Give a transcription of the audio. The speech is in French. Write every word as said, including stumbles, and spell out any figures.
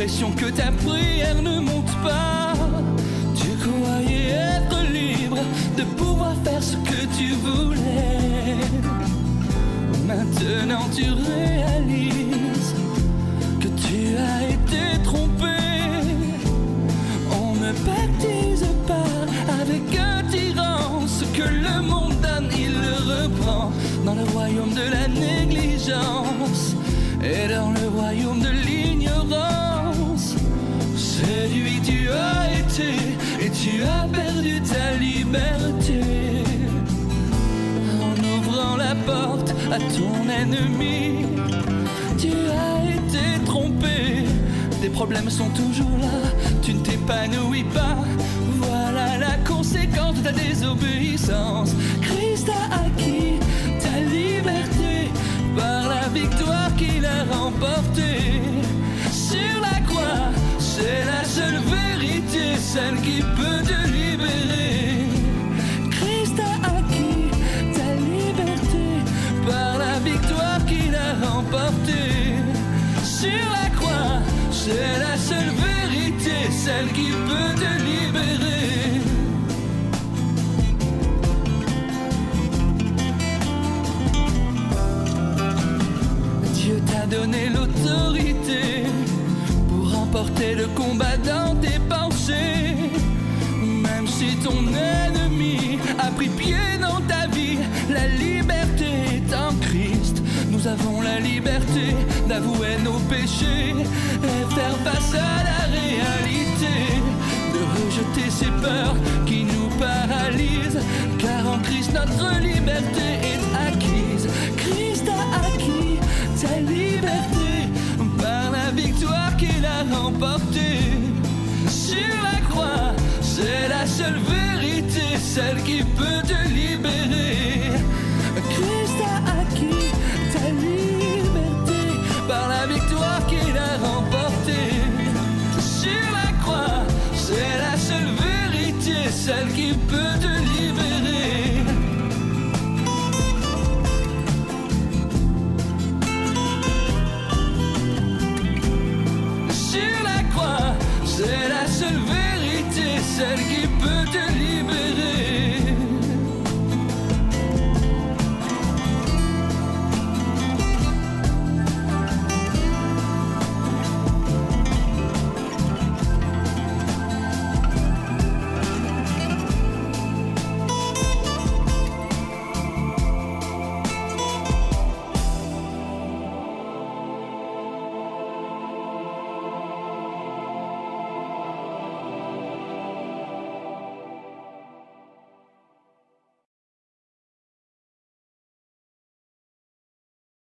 l'impression que ta prière ne monte pas. Tu croyais être libre de pouvoir faire ce que tu voulais. Maintenant tu réalises que tu as été trompé. On ne baptise pas avec un tyran. Ce que le monde donne, il le reprend. Dans le royaume de la négligence et dans le royaume de l'ignorance, séduit tu as été et tu as perdu ta liberté. En ouvrant la porte à ton ennemi, tu as été trompé. Tes problèmes sont toujours là, tu ne t'épanouis pas. Voilà la conséquence de ta désobéissance. Christ a acquis ta liberté par la victoire qu'il a remportée. Sur la croix, c'est la seule vérité, celle qui peut te libérer. Christ a acquis ta liberté par la victoire qu'il a remportée. Sur la croix, c'est la seule vérité, celle qui peut te libérer. Dieu t'a donné l'autorité pour remporter le combat dans tes pensées. Même si ton ennemi a pris pied dans ta vie, la liberté est en Christ. Nous avons la liberté d'avouer nos péchés et faire face à la réalité, de rejeter ces peurs qui nous paralysent, car en Christ notre liberté est acquise. Christ a acquis ta liberté par la victoire qu'il a remportée. Sur la croix, c'est la seule vérité, celle qui peut te libérer. Christ a acquis ta liberté par la victoire qu'il a remportée. Sur la croix, c'est la seule vérité, celle qui peut te libérer. Sur la croix, c'est la seule vérité, celle qui peut te libérer.